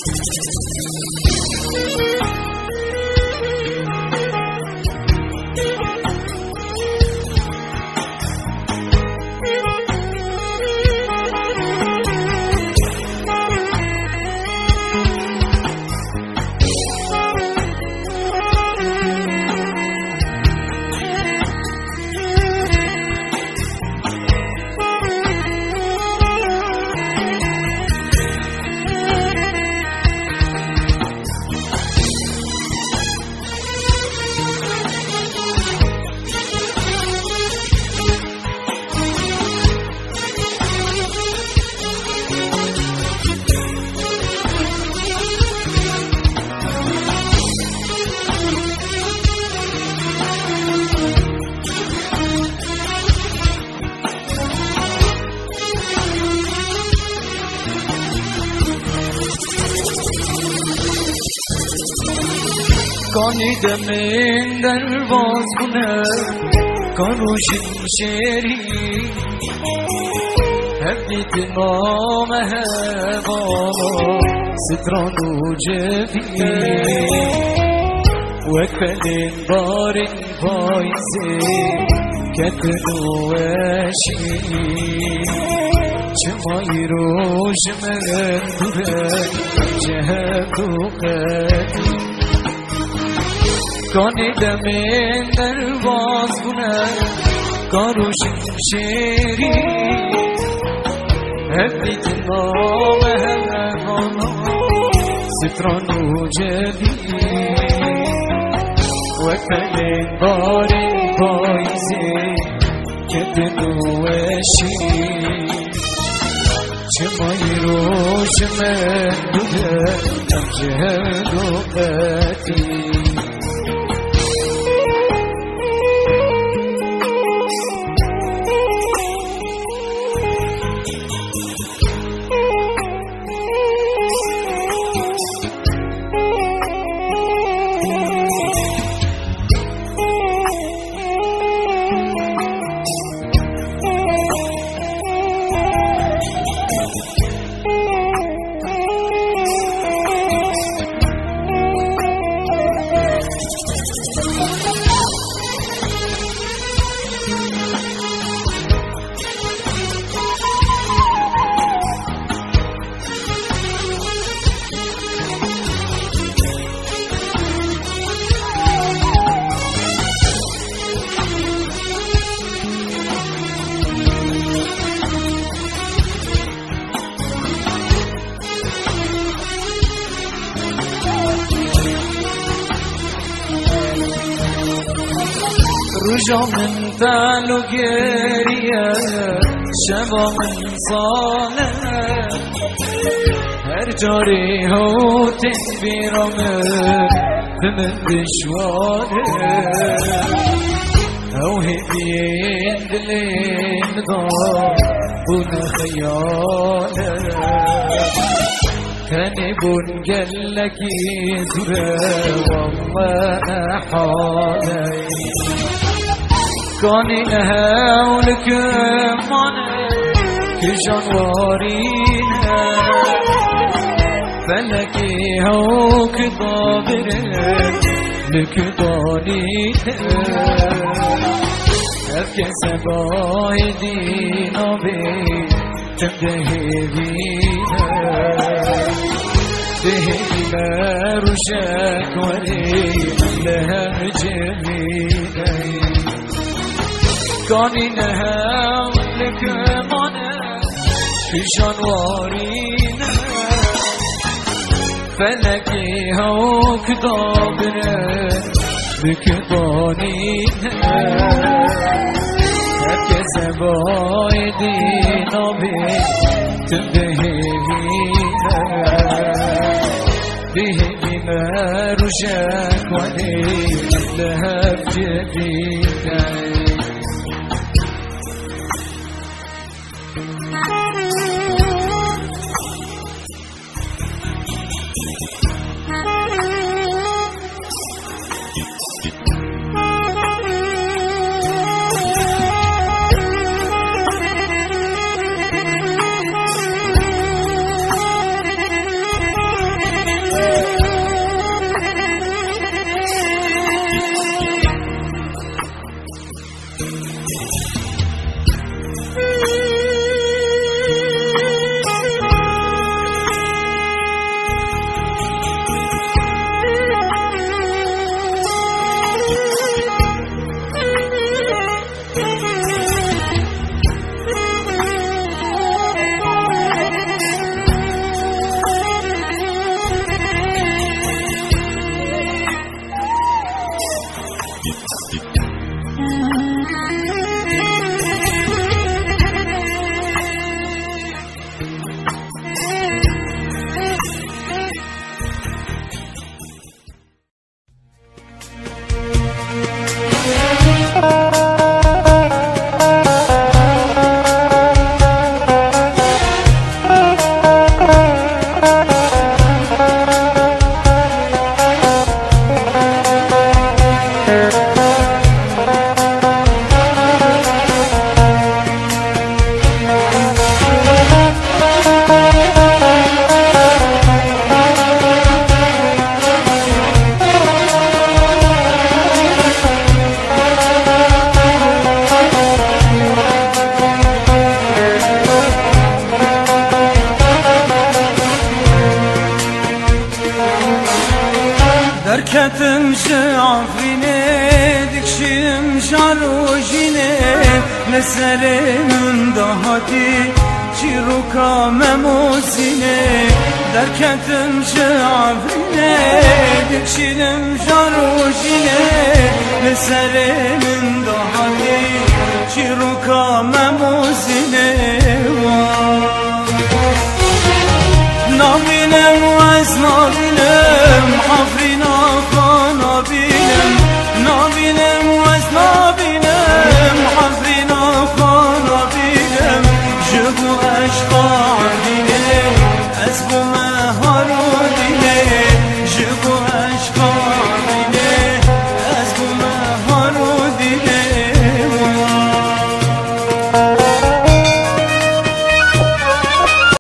کانی دمین در باز کنه کانو شمشیری هبیت نام هوا ستران و جبی وکلین بارین پایزی کتن و اشی چمای روش من دوره جهد و قدی کانی دمین در باز کنه کارو شمشیری هبیت نام هوا ستران و جبی وکلین بارین پایزی کتن و اشی چمای روش من دوده جهد و قدی رجا من تعلو گریه شبا من صاله هر جاری هوتن بیرامه بمن دشواره او هدین دلین دار بون خیاله كاني بون قلكي زره والله حالي كاني هولك مانا كجانوارينا فلكي هوك ضابر لك ضانينا أبكي سباي دينا بي تمدهي بينا دهي ما رشاك ولينا لها جميلي كاني نهاولك مانا في جانوارينا فلكي هوك ضابر بك ضانينا هكا سباي دينا بي تنبهي بينا دهي ما رشاك ولينا لها جميلي دركتم شعفريني دكشم شاروجيني لسر من دهاتي چیروکا مموزینه درکتم شعفرینه دکشیدم شاروشینه لسر من دهاتی چیروکا مموزینه نابینم و از نابینم